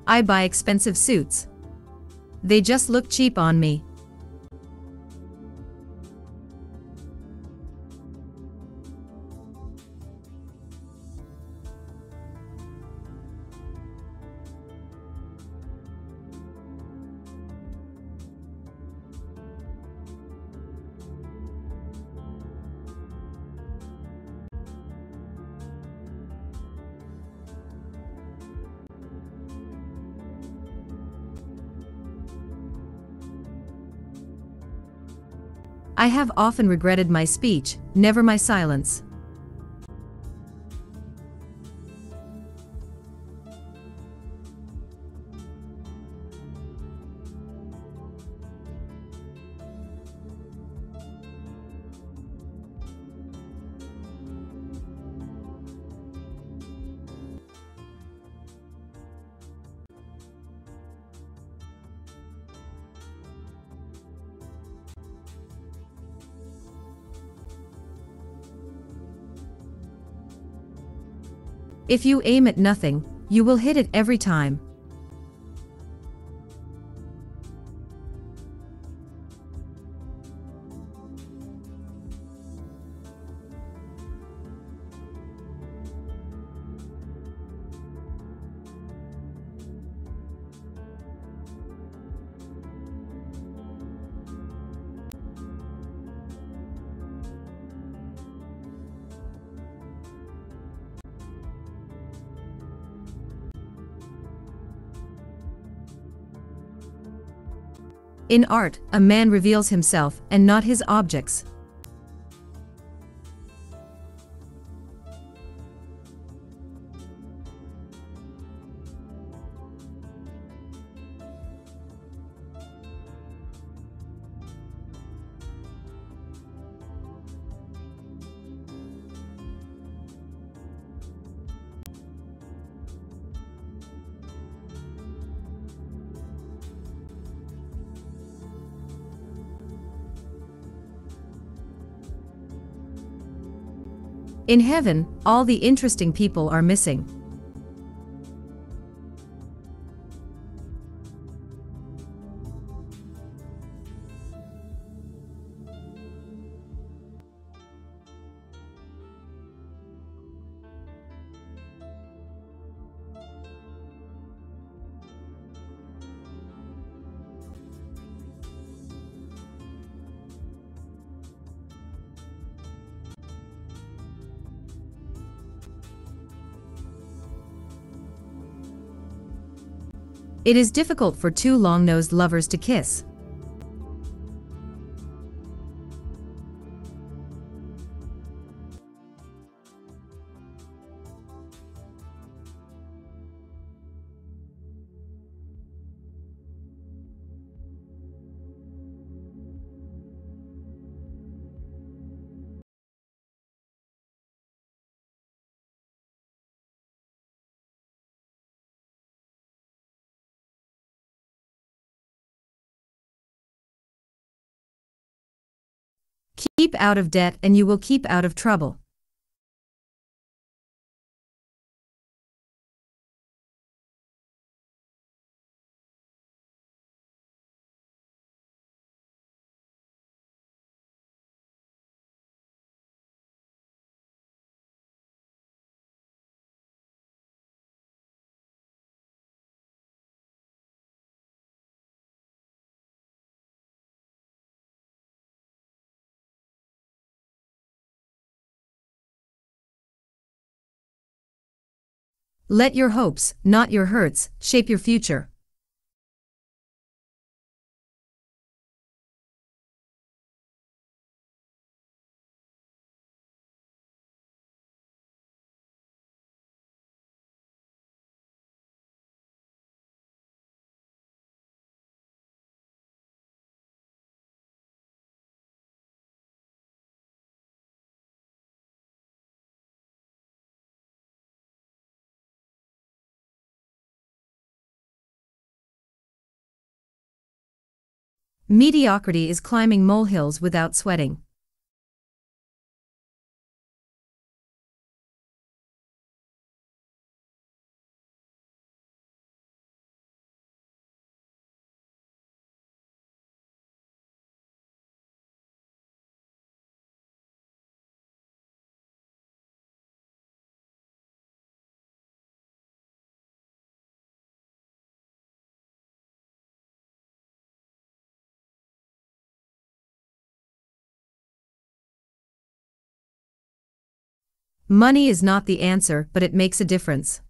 I buy expensive suits. They just look cheap on me. I have often regretted my speech, never my silence. If you aim at nothing, you will hit it every time. In art, a man reveals himself and not his objects. In heaven, all the interesting people are missing. It is difficult for two long-nosed lovers to kiss. Keep out of debt and you will keep out of trouble. Let your hopes, not your hurts, shape your future. Mediocrity is climbing molehills without sweating. Money is not the answer, but it makes a difference.